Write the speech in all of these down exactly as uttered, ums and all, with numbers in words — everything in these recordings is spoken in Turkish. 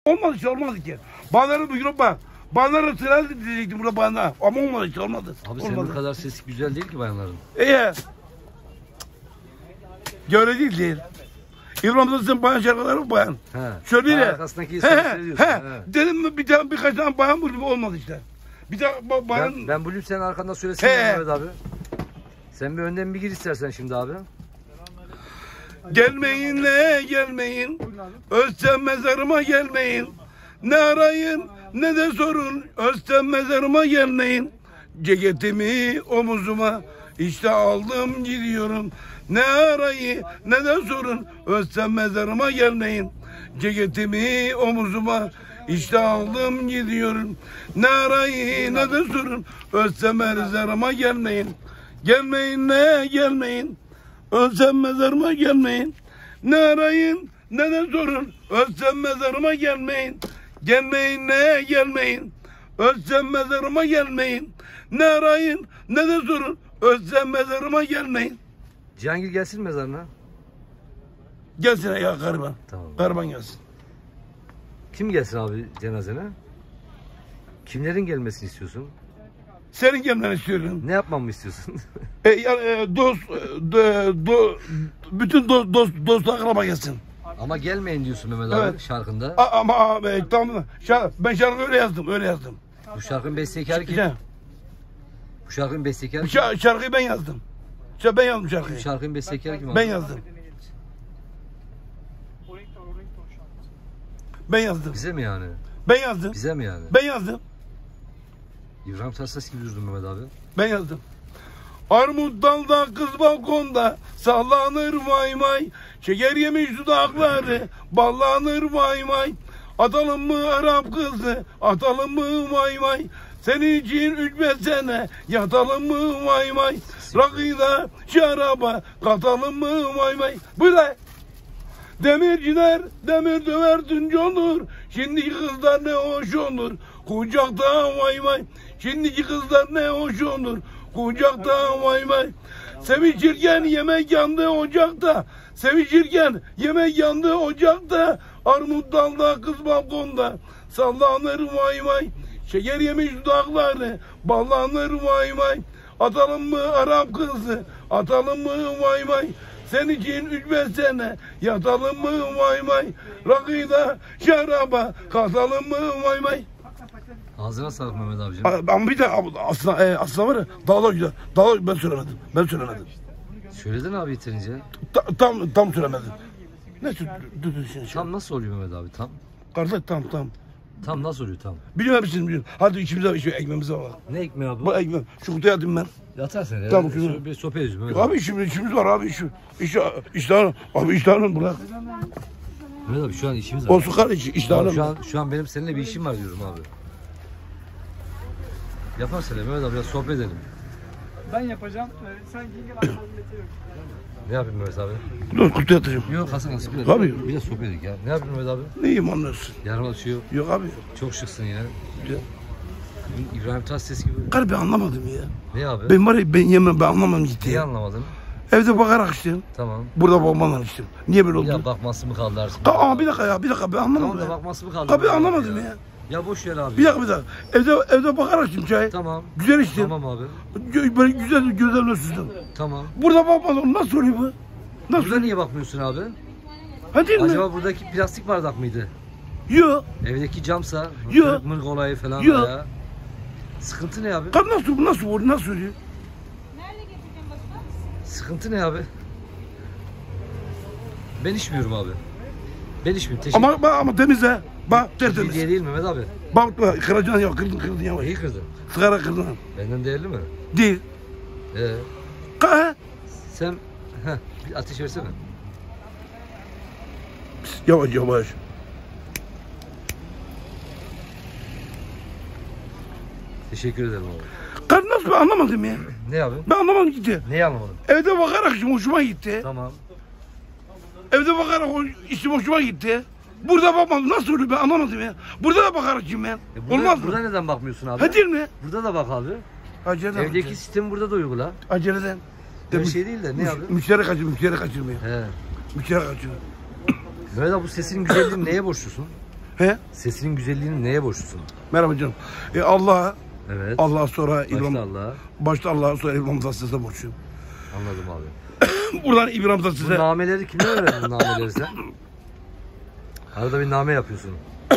Olmadı işte, olmadı ki. Bağları bugün bak. Bağları sırayla diyecektim burada bana. Ama olmadı işte, olmadı. Abi olmadı. senin bu kadar sesi güzel değil ki bayanların. Ee, Göre değil değil. İbrahim'de sen bayan şarkıları mı bayan? He. Şöyle Ha, de. arkasındaki He insanı he seviyorsun. he. He. Dedim mi bir tane birkaç tane bayan vurdum, olmadı işte. Bir tane ba bayan. Ben, ben bugün senin arkanda söylesene He. Mehmet abi. Sen bir önden bir gir istersen şimdi abi. Gelmeyin ne gelmeyin. Özlem mezarıma gelmeyin. Ne arayın ne de sorun. Özlem mezarıma gelmeyin. Ceketimi omuzuma işte aldım gidiyorum. Ne arayı ne de sorun. Özlem mezarıma gelmeyin. Ceketimi omuzuma işte aldım gidiyorum. Ne arayı ne de sorun. Özlem mezarıma gelmeyin. Gelmeyin ne gelmeyin. Ölsem mezarıma gelmeyin. Ne arayın ne de sorun. Ölsem mezarıma gelmeyin. Gelmeyin ne gelmeyin. Ölsem mezarıma gelmeyin. Ne arayın ne de sorun. Ölsem mezarıma gelmeyin. Cihangir gelsin mezarına. Gelsin ya gariban. Tamam. Gariban gelsin. Kim gelsin abi cenazene? Kimlerin gelmesini istiyorsun? Senin gelmeni istiyorum. Ne yapmamı istiyorsun? E, yani, e, dost, e, do, do, bütün dost, dost, dost akraba gelsin. Ama gelmeyin diyorsun Mehmet Evet. abi şarkında. A, ama a, e, tamam. Şarkı, ben şarkı öyle yazdım, öyle yazdım. Bu şarkının bestekarı kim? İşte, Bu şarkının bestekarı bu kim? şarkı, şarkıyı ben yazdım. İşte ben yazdım şarkıyı. Bu şarkının bestekarı kim abi? Ben yazdım. Ben yazdım. Bize mi yani? Ben yazdım. Bize mi yani? Ben yazdım. İbrahim Tatlıses gibi durdun Mehmet abi. Ben yazdım. Armut dalda kız balkonda sallanır vay vay. Şeker yemiş dudakları ballanır vay vay. Atalım mı Arap kızı atalım mı vay vay. Senin için üç beş sene yatalım mı vay vay. Rakıda şaraba katalım mı vay vay. Bu da demirciler demir döver tünce olur. Şimdiki kızlar ne hoş olur. Kucakta vay vay. Şimdiki kızlar ne hoş olur. Kucakta vay vay. Sevişirken yemek yandı ocakta. Sevişirken yemek yandı ocakta. Armut dalda kız balkonda sallanır vay vay. Şeker yemiş dudakları ballanır vay vay. Atalım mı Arap kızı atalım mı vay vay. Sen için üç beş sene yatalım mı vay vay. Rakıda şaraba katalım mı vay vay. Ağzına sağlık Mehmet abicim. Ama bir de aslında, e, aslında var ya daha da güzel. Daha da, ben söylemedim. Ben söylemedim. Söyledin abi yeterince. Ta, tam tam söylemedim. Ne düşünüyorsun? Tam nasıl oluyor Mehmet abi tam? Kardeş tam tam. Tam nasıl oluyor tam? Biliyor musun biliyorum. Hadi içimize şu ekmeğimize bak. Ne ekmeği abi? Bu ekmek. Şu kutuya atayım ben. Yatar sen ya. Tamam, şunu- Şöyle bir sohbet ediyoruz Mehmet Abi abi. işimiz, işimiz var abi. İş, iş, iştahını. Abi iştahını bırak. Mehmet abi şu an işimiz var. Olsun kardeş Abi iştahını. şu an şu an benim seninle bir işim var diyorum abi. Yaparsın Mehmet abi biraz sohbet edelim. Ben yapacağım. Ee, Sen giyin gel akşam getiriyorum. Ne yapayım Mehmet abi? Dur kutuya atacağım. Yok Hasan Hasan biraz. Tabii. Bir de sohbet edelim ya. Ne yapayım Mehmet abi? Neyim anlarsın? Yarım açıyor. Yok abi. Çok şıksın ya. Güzel. İbrahim Tatlıses gibi. Kardeş ben anlamadım ya. Ne abi? Ben var ya ben yemem ben anlamadım gitti Niye ya. anlamadın? Evde bakarak içtim. Tamam. Burada babamla içtim. Niye böyle oldu? Ya bakması mı kaldı artık? Ka Aa, bir dakika ya bir dakika ben anlamadım Tamam da ya. bakması mı kaldı? Abi anlamadım ya. Ya boş ver abi. Bir dakika bir dakika. Evde evde bakarak içtim çay. Tamam. Güzel içtim. Tamam abi. Gö- Böyle güzel gözlerle süzdüm. Tamam. Burada bakmadım. Nasıl oluyor bu? Nasıl? Burada niye bakmıyorsun abi? Ha değil mi? Acaba buradaki plastik bardak mıydı? Yok. Evdeki camsa, Yo. kırık mırık olayı falan Yo. var ya. Sıkıntı ne abi? Kar nasıl bu nasıl oluyor? Nasıl oluyor? Sıkıntı ne abi? Ben içmiyorum abi. Ben içmiyorum. Teşekkür Ama bak ama temiz ha. Bak tertemiz. Hediye değil Mehmet abi. Bak bak kıracaksın ya kırdın kırdın ya. Neyi kırdın? Sigara kırdın. Benden değerli mi? Değil. Ee, Ka sen heh, bir ateş versene. Yavaş yavaş. Teşekkür ederim abi. Kar nasıl ben anlamadım ya. Ne abi? Ben anlamadım gitti. Neyi anlamadın? Evde bakarak içim hoşuma gitti. Tamam. Evde bakarak içim hoşuma gitti. Burada bakmadım. Nasıl oluyor ben anlamadım ya. Burada da bakarak içim ben. E burada, Olmaz mı? Burada neden bakmıyorsun abi? Ha değil mi? Burada da bak abi. Aceleden. Evdeki sistemi burada da uygula. Aceleden. Her şey değil de ne abi? Müşteri kaçır, müşteri kaçırmıyor. He. Müşteri kaçırıyor. Mehmet abi bu sesin güzelliğini neye borçlusun? He? Sesinin güzelliğini neye borçlusun? Merhaba canım. E, Allah'a, Evet. Allah'a sonra İbrahim, Başta Allah'a. başta Allah'a sonra İbrahim Tatlıses'e borçluyum. Anladım abi. Buradan İbrahim Bu Tatlıses'e nameleri kimden öğrendin nameleri sen? Arada bir name yapıyorsun.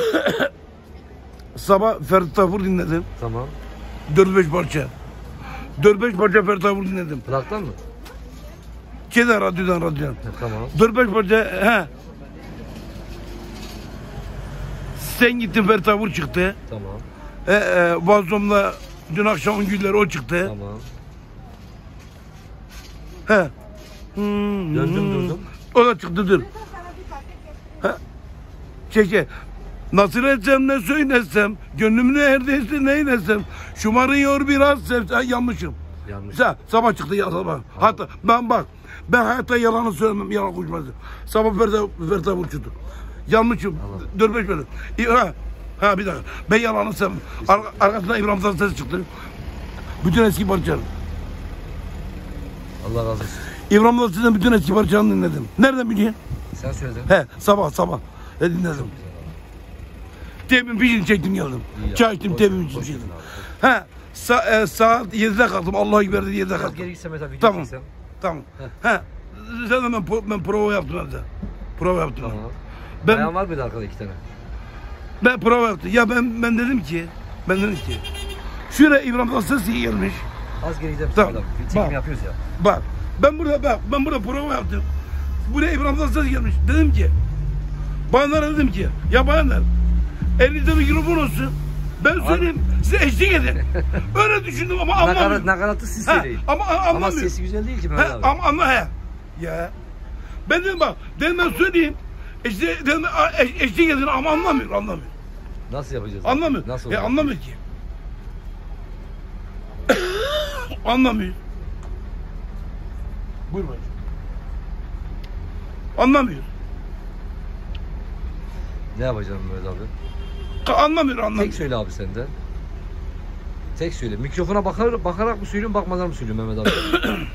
sabah Ferdi Tayfur dinledim. Tamam. dört beş parça. dört beş parça Ferdi Tayfur dinledim. Plaktan mı? Keda radyodan radyodan. Ha, tamam. dört beş parça he. Sen gittin Ferdi Tayfur çıktı. Tamam. E, e, Vazdom'la dün akşamın gülleri o çıktı. Tamam. He. Hmm, Döndüm hmm. durdum. O da çıktı dur. He. Şey şey. Nasıl etsem ne söylesem, gönlüm neredeyse neylesem, şımarıyor biraz sevse, ha, yanlışım. Yanlış. Sa sabah çıktı ya sabah. Hatta ben bak, ben hayatta yalanı söylemem, yalan konuşmazdım. Sabah Ferdi Ferdi uçtu. Yanlışım. dört beş bölüm. Ha, ha bir dakika. Ben yalanı sevmem. Ar arkasından İbrahim Tatlıses çıktı. Bütün eski parçaları. Allah razı olsun. İbrahim Tatlıses'in bütün eski parçalarını dinledim. Nereden biliyorsun? Sen söyledin. He, sabah sabah. E, dinledim. Temin pişini çektim geldim. İyi Çay ya. içtim, Boş- temin boş pişini çektim. verin He, sa e, saat yedide kalktım. Allah'a ekber dedi, yedide Biraz kalktım. geri gitsem mesela video Tamam. çeksem. Tamam. He, zaten ben, pro- ben prova yaptım evde. Prova yaptım. Tamam. Ben, Bayan var mıydı arkada iki tane? ben prova yaptım. Ya ben ben dedim ki, ben dedim ki, şuraya İbrahim Tatlıses iyi gelmiş. Az geri gidelim. Tamam. Tamam. Bir çekim Bak. yapıyoruz ya. Bak, ben burada bak, ben burada prova yaptım. Buraya İbrahim Tatlıses gelmiş. Dedim ki, bayanlara dedim ki, ya bayanlar, elinizde mikrofon olsun. Ben söyleyeyim, size eşlik edin. Öyle düşündüm ama Nakarat, anlamıyorum. nakaratı siz Ha, söyleyin. ama Ama anlamıyorum. sesi güzel değil ki He, Mehmet abi. ama ama he. Ya. Ben dedim bak, dedim ben söyleyeyim. İşte dedim a- eş- eşlik edin ama anlamıyor, anlamıyor. Nasıl yapacağız? Anlamıyor. Nasıl E olacak? anlamıyor ki. Anlamıyor. Buyur bacım. Anlamıyor. Ne yapacağım Mehmet abi? Ka- Anlamıyor, anlamıyor. Tek söyle abi senden. Tek söyle. Mikrofona bakar, bakarak mı söylüyorsun, bakmadan mı söylüyorsun Mehmet abi?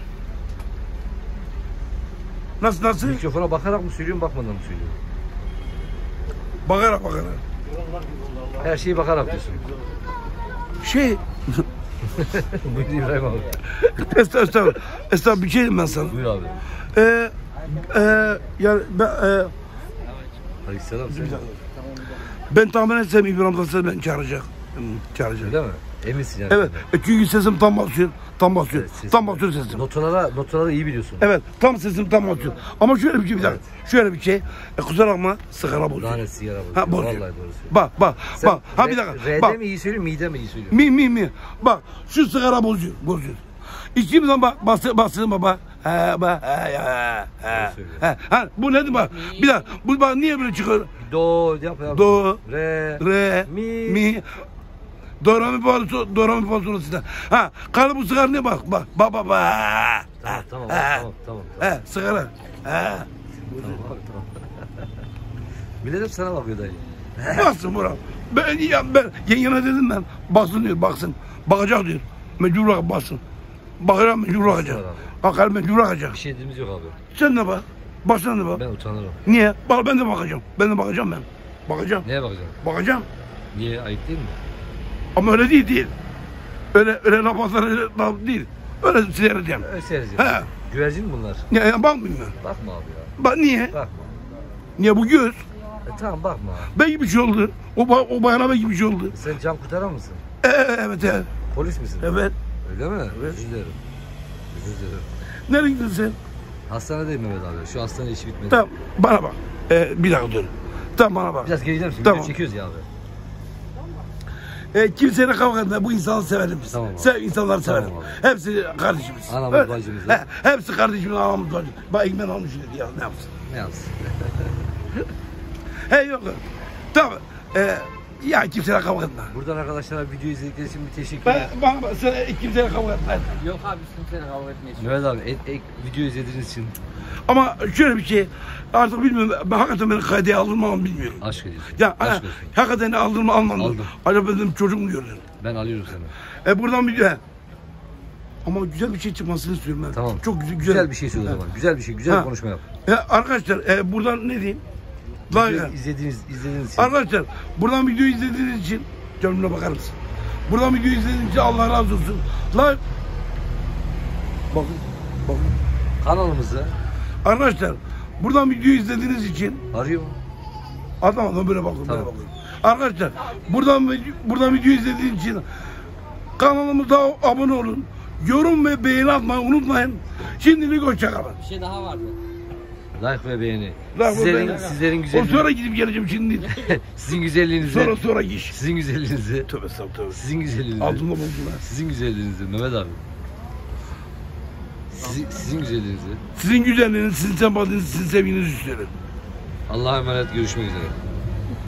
Nasıl nasıl? Mikrofona bakarak mı söylüyorsun, bakmadan mı söylüyorsun? Bakarak bakarak. Her şeyi bakarak diyorsun. Şey, Buyur İbrahim abi. estağfurullah, estağfurullah. Estağfurullah bir şey diyeyim ben sana. Buyur abi. Ee, e, yani ben, e, Aleyhisselam sen. ben tahmin etsem İbrahim Tatlıses beni çağıracak. Hı, çağıracak. Öyle mi? Eminsin yani. Evet, e, çünkü sesim tam basıyor, tam basıyor, Evet, sesin- tam basıyor sesim. Notalara, notalara iyi biliyorsun. Evet, tam sesim tam basıyor. Ama şöyle bir şey, bir dakika. Şöyle bir şey, e, kusura bakma, sigara bozuyor. Lanet sigara bozuyor. Ha, bozuyor. Vallahi doğru söylüyorsun. Bak, bak, Sen bak, ha bir re- dakika, R'de bak, mi iyi söylüyor, mide mi iyi söylüyor? mi, mi, mi, bak, şu sigara bozuyor, bozuyor. İçtiğim zaman bak, bastı, bastı baba, he, bak, he, he, he, söylüyor. he, ha, bu nedir bak, bir dakika, bu bak niye böyle çıkıyor? Do, yap yap. Do, Re, re, mi. mi, do, re, mi, fa, sol, do, re, mi, fa, sol, si, ha, karı bu sigara ne bak, bak, bak, bak, bak, Tamam, tamam, he, tamam, tamam, tamam. he, sigara, he. Tamam, tamam. Millet hep sana bakıyor dayı. Baksın Murat. Ben, ya, ben yengene dedim ben. Baksın diyor, baksın. Bakacak diyor. Mecbur bak, baksın. Bakacak, mecbur bakacak. Bakar, mecbur bakacak. Bir şey dediğimiz yok abi. Sen de bak. Baksana da bak. Ben utanırım. Niye? Bak ben de bakacağım. Ben de bakacağım ben. Bakacağım. Neye bakacaksın? Bakacağım. Niye? Ayıp değil mi? Ama öyle değil değil. Öyle öyle laf atar, öyle laf değil. Öyle seyredeceğim. Öyle seyredeceğiz. He. Güvercin mi bunlar? Ya, ya bakmayayım ben. Bakma abi ya. Bak niye? Bakma. Niye bu göz? E, tamam bakma. Belki bir şey oldu. O, ba- o bayana belki bir şey oldu. Sen can kurtaran mısın? Ee, evet evet. Polis misin? Evet. Öyle mi? Özür dilerim. Özür dilerim. Nereye gittin sen? Hastanedeyim Mehmet abi. Şu hastane işi bitmedi. Tamam bana bak. Ee, bir dakika dur. Tamam bana bak. Biraz geri gider misin? Tamam. Video çekiyoruz ya abi. Ee, kimseyle kavga etme. Bu insanı severim biz. Tamam abi. Sev, insanları Tamam severim. abi. Hepsi kardeşimiz. Anamız, Evet. bacımız. He, hepsi kardeşimiz, anamız, bacımız. Bak ekmeğini almış dedi ya. Ne yapsın? Ne yapsın? He yok. Tamam. Ee, ya kimseyle kavga etme. Buradan arkadaşlara video izledikleri için bir teşekkür Ben, ederim. bana bak. Sen kimseyle kavga etme. Yok abi kimseyle kavga etmeyiz. Mehmet abi et, et, video izlediğiniz için Ama şöyle bir şey. Artık bilmiyorum. Ben hakikaten beni kaydeye aldım mı bilmiyorum. aşk ediyorsun. Ya aşk ana, olsun. hakikaten aldım mı almadım. Aldım. Acaba benim çocuğum mu gördün? Ben alıyorum seni. E buradan bir he. Ama güzel bir şey çıkmasını istiyorum ben. Tamam. Çok güzel. Güzel, bir şey söyle o zaman. Güzel bir şey, güzel Ha. bir konuşma yap. Ya arkadaşlar e, buradan ne diyeyim? Like. İzlediğiniz, izlediğiniz için. Arkadaşlar buradan video izlediğiniz için canımına bakar mısın? Buradan video izlediğiniz için Allah razı olsun. Like. Bakın. Bakın. Kanalımızı Arkadaşlar buradan video izlediğiniz için arıyor mu? adam adam böyle bakın. Tamam. Böyle bakın. Arkadaşlar buradan buradan video izlediğiniz için kanalımıza abone olun. Yorum ve beğeni atmayı unutmayın. Şimdilik hoşçakalın. Bir şey daha vardı. Like ve beğeni. Like ve Sizlerin, beğeni. sizlerin O güzelliğinizi, sonra gidip geleceğim şimdi değil. sizin güzelliğinizi, Sonra sonra giş. sizin güzelliğinizi, Tövbe estağfurullah. sizin güzelliğinizi, Altında buldular. sizin güzelliğinizi Mehmet abi. Sizin, sizin güzelliğinizi. Sizin güzelliğiniz, sizin sempatiniz, sizin sevginizi istiyorum. Allah'a emanet, görüşmek üzere.